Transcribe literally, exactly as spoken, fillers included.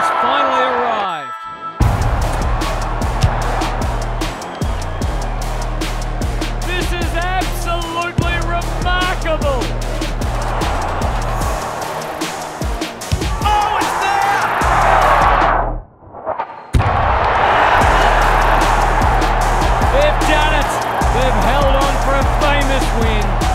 has finally arrived. This is absolutely remarkable. Oh, it's there! They've done it. They've held on for a famous win.